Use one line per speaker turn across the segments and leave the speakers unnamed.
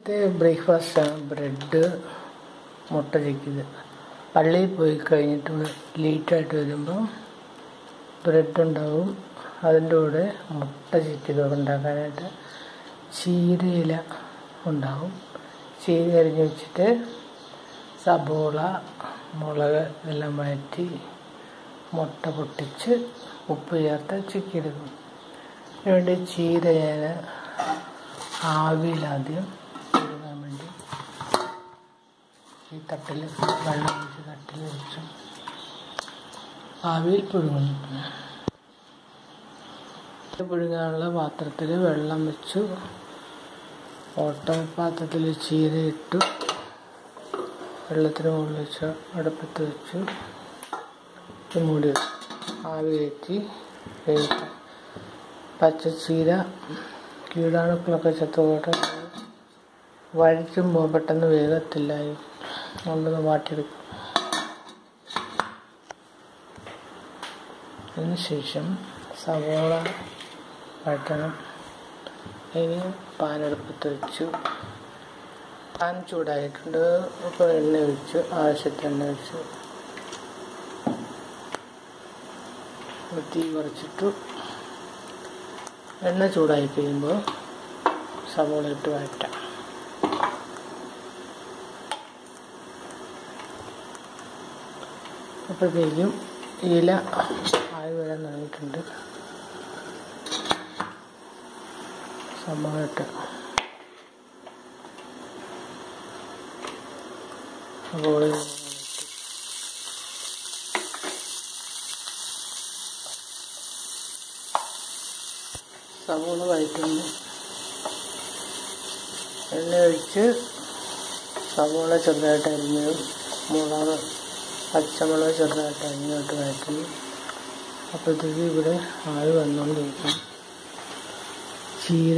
രാവിലത്തെ ബ്രേക്ക്ഫാസ്റ്റാണ് ബ്രെഡ്, മുട്ട ചിക്കിയത്. പള്ളിയിൽ പോയി കഴിഞ്ഞിട്ട് ലേറ്റായിട്ട് വരുമ്പോൾ ബ്രെഡ് ഉണ്ടാവും, അതിൻ്റെ കൂടെ മുട്ട ചിക്കിയത് ഉണ്ടാക്കാനായിട്ട് ചീരയില ഉണ്ടാവും. ചീര അരിഞ്ഞ് വെച്ചിട്ട് സബോള, മുളക് എല്ലാം വഴറ്റി മുട്ട പൊട്ടിച്ച് ഉപ്പ് ചേർത്ത് ചിക്കിയെടുക്കും. അതിനുവേണ്ടി ചീര ഞാൻ ആവിയിലാദ്യം പുഴുങ്ങാൻ വേണ്ടി ഈ തട്ടിൽ വെള്ളം ഒഴിച്ച് തട്ടിൽ വെച്ച് ആവിയിൽ പുഴുങ്ങുന്നു. പുഴുങ്ങാനുള്ള പാത്രത്തിൽ വെള്ളം വെച്ചു, ഓട്ടപാത്രത്തിൽ ചീര ഇട്ടു, വെള്ളത്തിന് മുകളിൽ വെച്ച് അടുപ്പത്ത് വെച്ചു, മൂടി ആവി കയറ്റി വേവിക്കാം. പച്ചച്ചീര കീടാണുക്കളൊക്കെ ചത്തുപോയിട്ട് വഴറ്റുമ്പോൾ പെട്ടെന്ന് വേഗത്തില്ല, കൊണ്ടൊന്ന് വാട്ടിയെടുക്കും. അതിനുശേഷം സവോള വഴറ്റണം. അതിന് പാനെടുപ്പത്ത് വെച്ചു, പാൻ ചൂടായിട്ടുണ്ട്. ഇപ്പോൾ എണ്ണ ഒഴിച്ചു, ആവശ്യത്തിന് എണ്ണ ഒഴിച്ചു, തീ കുറച്ചിട്ടു. എണ്ണ ചൂടായി കഴിയുമ്പോൾ സവോള ഇട്ട് വഴറ്റാം. അപ്പോഴത്തേക്കും ഇല ആയി വരാൻ തുടങ്ങിയിട്ടുണ്ട്. സവോള ഇട്ട് സവോള വഴറ്റുന്നു. എണ്ണ ഒഴിച്ച് സവോള ചെറുതായിട്ട് അരിഞ്ഞതും മുളക്, പച്ചമുളക് ചെറുതായിട്ട് അരിഞ്ഞിട്ട് വഴറ്റുന്നു. അപ്പോഴത്തേക്ക് ഇവിടെ ആവി വന്നുകൊണ്ടിരിക്കും. ചീര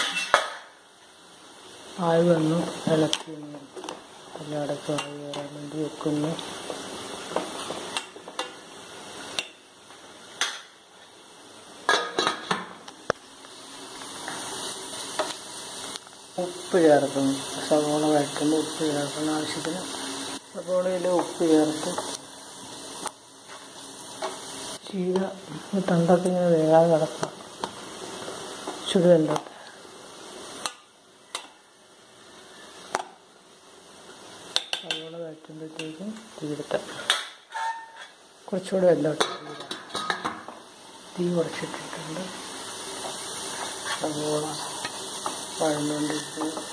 ആവി വന്നു, ഇളക്കി എല്ലായിടത്തും ആവി വരാൻ വേണ്ടി വെക്കുന്നു. ഉപ്പ് ചേർക്കുന്നു. സവോള വഴറ്റുമ്പോൾ ഉപ്പ് ചേർക്കുന്ന ആവശ്യത്തിന് സവോളയിൽ ഉപ്പ് ചേർത്ത് ചീര തണ്ടൊക്കെ ഇങ്ങനെ വേഗം കിടക്കാം. ചുടുവെള്ളത്തിൽ സവോള വഴറ്റുമ്പോഴത്തേക്കും തീർത്ത് കുറച്ചുകൂടെ വെള്ളമിട്ട് തീ കുറച്ചിട്ടിട്ടുണ്ട്. സവോള വഴന്നുകൊണ്ടിരിക്കുന്നു.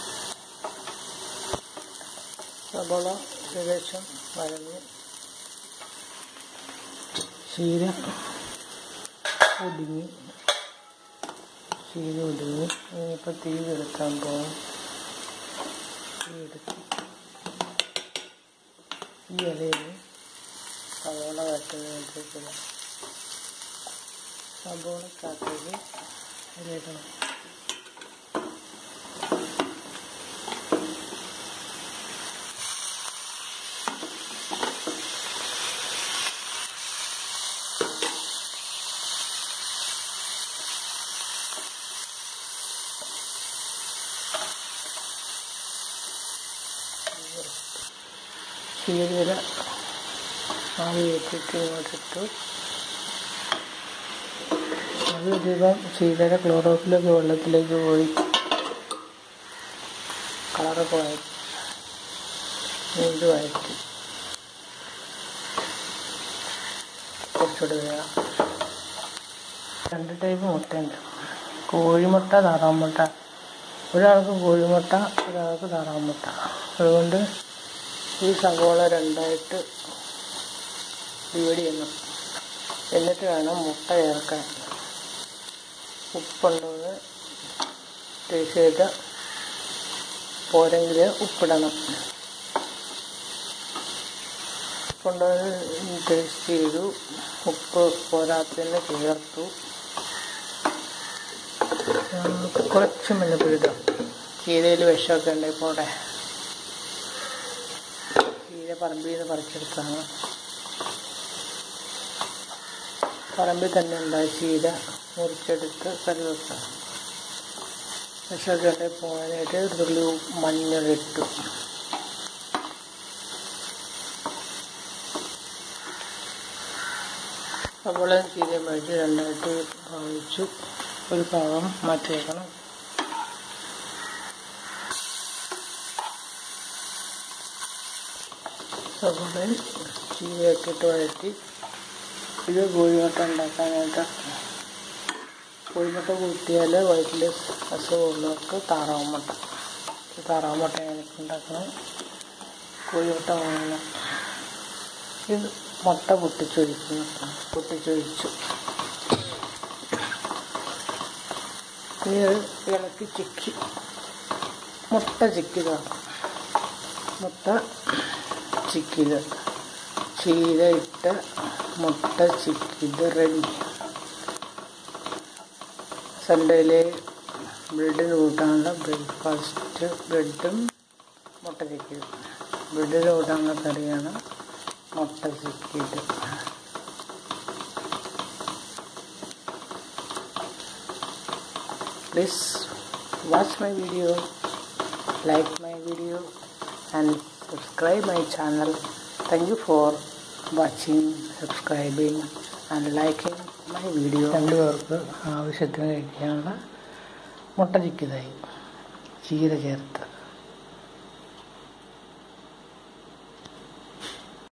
സവോള ഏകദേശം വഴഞ്ഞ് ചീര ഒതുങ്ങി. ഇനിയിപ്പോൾ തീ എടുക്കാൻ പോകും. തീ എടുത്ത് ഈ ഇലയിൽ സവോള വഴറ്റുന്നതിനനുസരിച്ചില്ല, സവോളക്കകത്തേക്ക് ഇലയിടണം. ചീര ആവി വെച്ചിട്ട് ഇങ്ങോട്ടിട്ടു. അധികം ചീര ക്ലോറോഫിലൊക്കെ വെള്ളത്തിലേക്ക് പോയി കളറൊക്കെ വഴറ്റി ഇത് വഴറ്റി കുറച്ചുകൂടി വേണം. 2 ടൈപ്പ് മുട്ടയുണ്ട്, കോഴിമുട്ട, താറാമുട്ട. ഒരാൾക്ക് കോഴിമുട്ട, ഒരാൾക്ക് താറാമുട്ട. അതുകൊണ്ട് ഈ സവോള 2ആയിട്ട് ഡിവൈഡ് ചെയ്യണം. എന്നിട്ട് വേണം മുട്ട ചേർക്കാൻ. ഉപ്പുണ്ടോയെന്ന് ടേസ്റ്റ് ചെയ്ത് പോരെങ്കിൽ ഉപ്പിടണം. ഉപ്പുണ്ടോയെന്ന് ടേസ്റ്റ് ചെയ്തു, ഉപ്പ് പോരാത്തതിന് ചേർത്തു. കുറച്ച് മഞ്ഞപ്പൊടി ഇടാം. ചീരയിൽ വിഷമൊക്കെ ഉണ്ട്. ഇപ്പോൾ അവിടെ ചീര പറമ്പിൽ നിന്ന് പറിച്ചെടുത്താണ്. പറമ്പിൽ തന്നെ ഉണ്ടായ ചീര മുറിച്ചെടുത്ത് കറി വെക്കാം. വിഷമൊക്കെ പോകാനായിട്ട് ഒരു തുള്ളി മഞ്ഞളിട്ടു. സവോളയും ചീരയും വഴറ്റി രണ്ടായിട്ട് ഭാവിച്ചു ഒരു ഭാഗം മാറ്റി വയ്ക്കണം. സവോളയും ചീരയൊക്കെ ഇട്ട് വഴറ്റി ഇത് കോഴിമുട്ട ഉണ്ടാക്കാനായിട്ട്. കോഴിമുട്ട കൂട്ടിയാൽ വയറ്റിൽ അസുഖമുള്ളവർക്ക് താറാവ് മുട്ട എനിക്ക് ഉണ്ടാക്കണം. കോഴിമുട്ട വാങ്ങണം. ഇത് മുട്ട പൊട്ടിച്ചൊഴിച്ചു. ഇനി അത് ഇളക്കി ചിക്കി മുട്ട ചിക്കിതാക്കും. മുട്ട ചിക്കിത് ചീര ഇട്ട് മുട്ട ചിക്കിത് റെഡി. സൺഡേയിലെ ബ്രെഡിന് കൂട്ടാനുള്ള ബ്രേക്ക്ഫാസ്റ്റ് ബ്രെഡും മുട്ട ചിക്കിയത്. ബ്രെഡിന് കൂട്ടാനുള്ള കറിയാണ് മുട്ട ചിക്കിയത്. Please watch my video, like my video and subscribe my channel. Thank you for watching, subscribing and liking my video. രണ്ടുപേർക്ക് ആവശ്യത്തിന് കഴിക്കാനുള്ള മുട്ട ചിക്കിയതായി ചീര ചേർത്ത്.